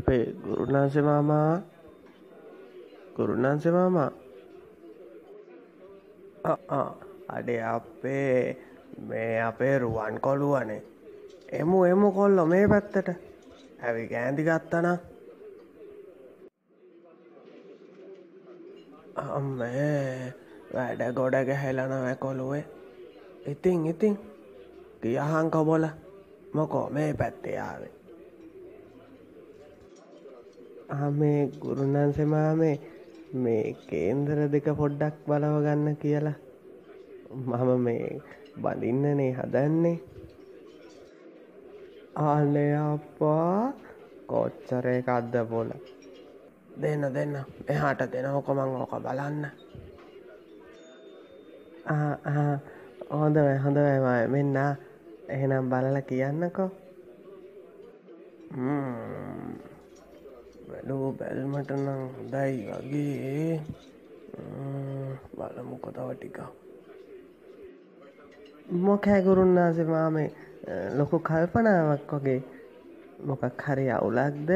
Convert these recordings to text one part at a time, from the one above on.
අපේ ගුරුනාන්සේ මාමා අඩේ අපේ මේ අපේ රුවන් කොළුවනේ එමු කොල්ලො මේ පැත්තට ඇවි කෑන්දි ගත්තන අම්මේ වැඩ ගොඩ ගැහෙලනව කොළුවේ ඉතින් තියහන් කොබොල මොකෝ මේ පැත්තේ ආවේ මේ ගුරුනාන්සේ මාමේ මේ කේන්දර දෙක පොඩ්ඩක් බලව ගන්න කියලා මම මේ බඳින්නනේ හදන්නේ අනේ අප්පා කොච්චර එකක්ද පොල දෙන්න එහාට දෙන ඕක මං ඕක බලන්න හොඳයි මෙන්න එහෙනම් බලලා කියන්නකෝ බැලුමට නම් හොඳයි වගේ බලමුකෝ තව ටිකක් මොකෑ ගුරුන්නාන්සේ මාමේ ලොකු කල්පනාවක් වගේ මොකක් හරි අවුලක්ද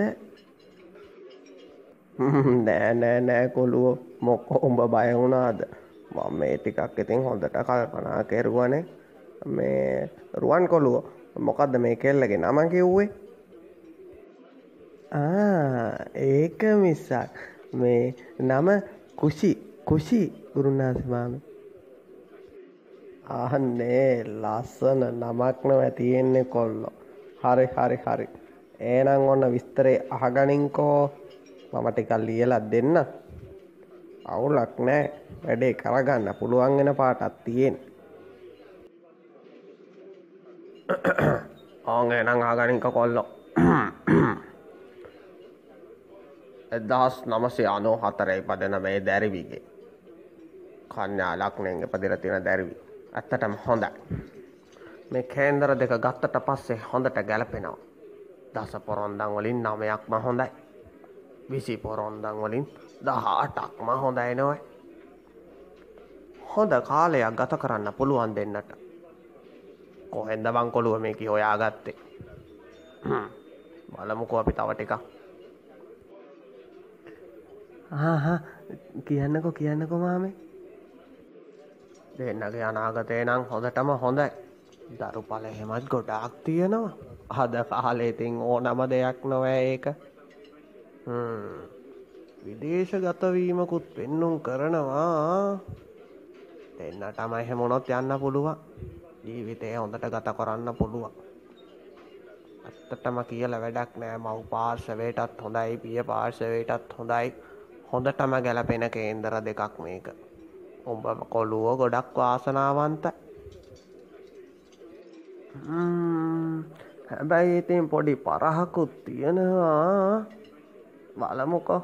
නෑ කොළුවෝ මොකෝ උඹ බය වුණාද මම මේ ටිකක් ඉතින් හොඳට කල්පනා කෙරුවනේ මේ රුවන් කොළුවෝ මොකද්ද මේ කෙල්ලගේ නම කිව්වේ ඒක මිස්සක් මේ නම කුෂි ගුරුනාන්සේ මාමේ අහන්නේ ලස්සන නමක් නව තියෙන්නේ කොල්ලෝ හරි එහෙනම් ඔන්න විස්තරේ අහගනින්කෝ මම ටිකක් ලියලා දෙන්න අවුලක් නෑ වැඩේ කරගන්න පුළුවන් වෙන පාටක් තියෙන එහෙනම් අහගනින්කෝ කොල්ලෝ 1994 ඉපදෙන මේ දැරිවිගේ කන්‍යා ලග්නයෙන් ඉපදලා තියෙන දැරිවි ඇත්තටම හොඳයි මේ කේන්දර දෙක ගත්තට පස්සේ හොඳට ගැලපෙනවා දස පොරොන්දන් වලින් 9ක්ම හොඳයි 20 පොරොන්දන් වලින් 18ක්ම හොඳයි නෝයි හොඳ කාලයක් ගත කරන්න පුළුවන් දෙන්නට කොහෙන්ද බං කොළුව මේක හොයාගත්තේ බලමුකෝ අපි තව ටිකක් කියන්නකෝ මාමේ දෙන්නගේ අනාගතේ නම් හොඳටම හොඳයි දරුපල එහෙමත් ගොඩාක් තියෙනවා අද කාලේ ඉතින් ඕනම දෙයක් නොවෑ ඒක විදේශගත වීමකුත් පෙන්නුම් කරනවා දෙන්නටම එහෙම වුණොත් යන්න පුළුවන් ජීවිතේ හොඳට ගත කරන්න පුළුවන් ඇත්තටම කියලා වැඩක් නෑ මව් පාර්ශවයටත් හොඳයි පිය පාර්ශවයටත් හොඳයි හොඳටම ගැලපෙන කේන්දර දෙකක් මේක උඹ කොළුවෝ ගොඩක් වාසනාවන්තයි හැබැයි ඉතින් පොඩි පරහකුත් තියෙනවා බලමුකෝ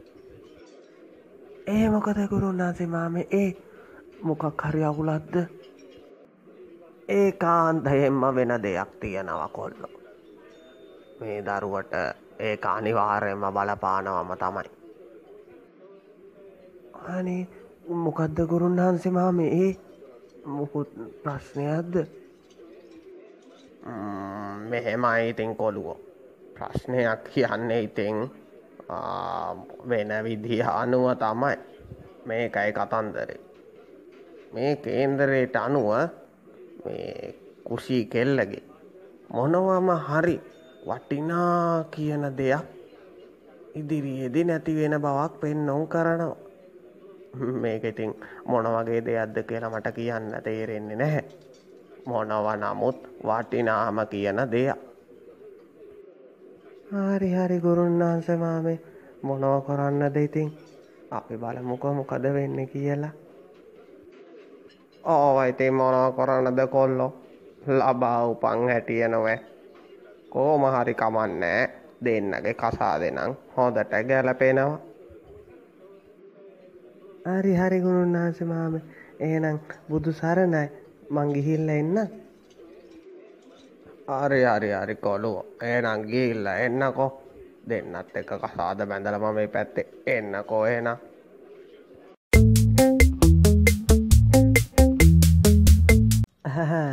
මොකද ගුරුනාන්සේ මාමේ මොකක් හරි අවුලක්ද ඒකාන්තයෙන්ම වෙන දෙයක් තියෙනවා කොල්ලෝ මේ දරුවට ඒක අනිවාර්යයෙන්ම බලපානවම තමයි අනේ මොකද්ද ගුරුනාන්සේ මාමේ මොකුත් ප්‍රශ්නයක්ද මෙහෙමයි ඉතින් කොළුවෝ ප්‍රශ්නයක් කියන්නේ ඉතින් වෙන විදිහ අනුව තමයි මේකයි කතන්දරේ මේ කේන්දරයට අනුව මේ කුෂි කෙල්ලගේ මොනවම හරි වටිනා කියන දෙයක් ඉදිරියේදී නැති වෙන බවක් පෙන්වුම් කරනවා මේක ඉතින් මොන වගේ දෙයක්ද කියලා මට කියන්න තේරෙන්නේ නැහැ මොනවා නමුත් වටිනාම කියන දෙයක් හරි ගුරුනාන්සේ මාමේ මොනව කරන්නද ඉතින් අපි බලමුකෝ මොකද වෙන්නේ කියලා ඉතින් මොනව කරන්නද කොල්ලෝ ලබා උපන් හැටිය නොවේ කොහොම හරි කමන්නේ දෙන්නගේ කසාදේ නම් හොඳට ගැලපෙනවා හරි ගුරුනාන්සේ මාමේ එහෙනම් බුදු සරණයි මං ගිහිල්ලා එන්න හරි කොළුවෝ එහෙනම් ගිහිල්ලා එන්නකෝ දෙන්නත් එක්ක කසාද බැඳලා මම මේ පැත්තේ එන්නකෝ එහෙනම්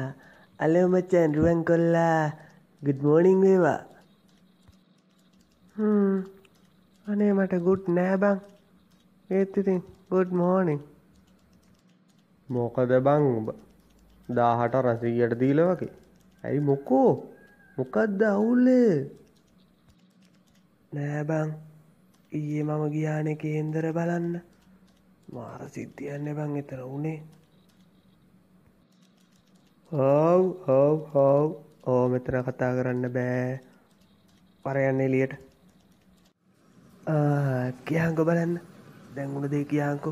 අලෝ මචන් රුවන් කොල්ලා good morning වේවා අනේ මට ගුඩ් නෑ බං. ඒත් ඉතින් ගුඩ් මෝර්නින්. මොකද බං උඹ 18 රසියට දීලා වගේ. ඇයි මොකෝ? මොකද්ද අවුලේ? නෑ බං. ඊයේ මම ගියානේ කේන්දර බලන්න. මාර සිද්ධියන්නේ බං එතන උනේ. ඔව් මෙතන කතා කරන්න බෑ. පරයන්න එළියට. කියහන්කෝ බලන්න. දැන් උන දේ කියහන්කෝ.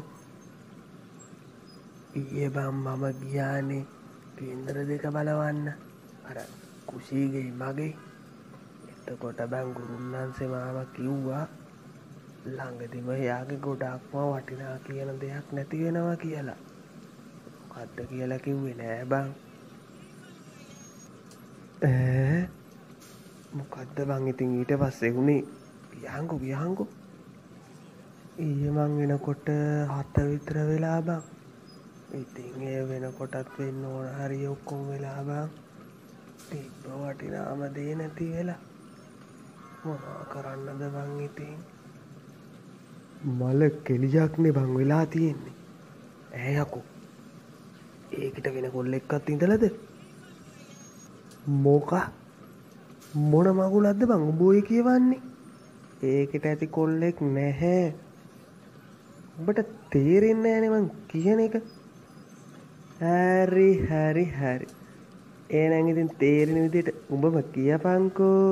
ඊයේ බං මම ගියානේ කේන්දර දෙක බලවන්න. අර කුෂීගේ මගේ. එතකොට බං ගුරුන්වන්සේ මාව කිව්වා ළඟදිම එයාගේ ගොඩක්ම වටිනා කියන දෙයක් නැති වෙනවා කියලා. මොකද්ද කියලා කිව්වේ නෑ බං. මොකද්ද බං ඉතින් ඊට පස්සේ උනේ? කියහන්කෝ. ඊයේ මං එනකොට 7 විතර වෙලා බං. ඉතින් ඒ වෙනකොටත් වෙන්න ඕන හරි ඔක්කොම වෙලා බං. තිබ්බ වටිනාම දේ නැති වෙලා. මොනවා කරන්නද බං ඉතින්? මල කෙලියක්නේ බං වෙලා තියෙන්නේ. යකෝ. ඒකට වෙන කොල්ලෙක්වත් ඉඳලාද? මොන මගුලක්ද බං උඹ ඔය කියවන්නේ? ඒකට ඇති කොල්ලෙක් නැහැ. උඹට තේරෙන්නේ නැහනේ මං කියන එක. හරි. එහෙනම් ඉතින් තේරෙන විදිහට උඹම කියපන්කෝ.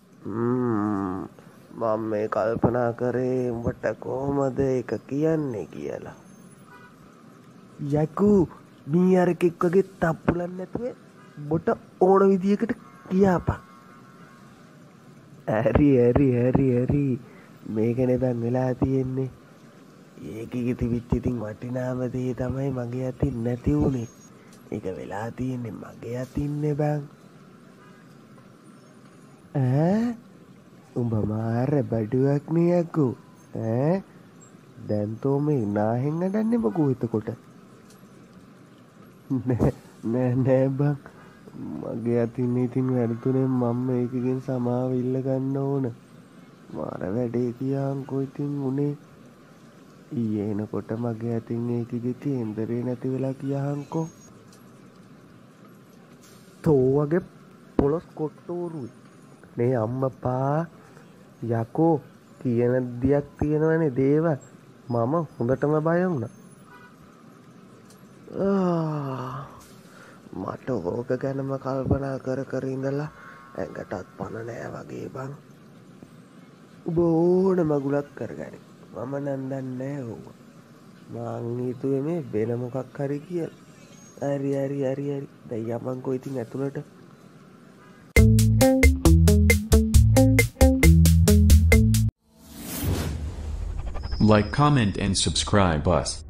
මම මේ කල්පනා කරේ උඹට කොහොමද ඒක කියන්නේ කියලා. යකෝ මී අරකෙක් වගේ තප්පුලන් නැතුව බොට ඕන විදියකට කියාපන්. හරි. මේකනේ බං වෙලා තියෙන්නේ. ඒකෙ තිබිච්ච ඉතින් වටිනාම දේ තමයි මගේ අතින් නැති වුනේ. ඒක වෙලා තියෙන්නේ මගේ අතින්නේ බං. උඹ මාර බඩුවක් නේ යකෝ. දැන් තෝ මේ නාහෙන් අඩන්නේ මොකෝ එතකොට? නෑ බං. මගේ අතින් ඉතින් වැරදුනේ මම ඒකකින් සමාව ඉල්ල ගන්න ඕන. මාර වැඩේ කියහන්කෝ ඉතින් උනේ. ඊයේ එනකොට මගේ අතින් ඒකෙදි කේන්දරේ නැති වෙලා කියහන්කෝ. තෝ වගේ පොලොස් කොට්ටෝරුයි. මේ අම්මපා යකෝ කියන දෙයක් තියෙනවනේ දේව. මම හොඳටම බය වුණා. මට ඕක ගැනම කල්පනා කර ඉඳලා ඇඟටත් පණ නෑ වගේ බං. ඔබ ඕන මගුලක් කරගනි. මම නම් දන්නේ නෑ ඕවා. මං හිතුවේ මේ වෙන මොකක් හරි කියලා. හරි. දැන් යමන්කෝ ඉතින් ඇතුළට. Like, comment and subscribe us.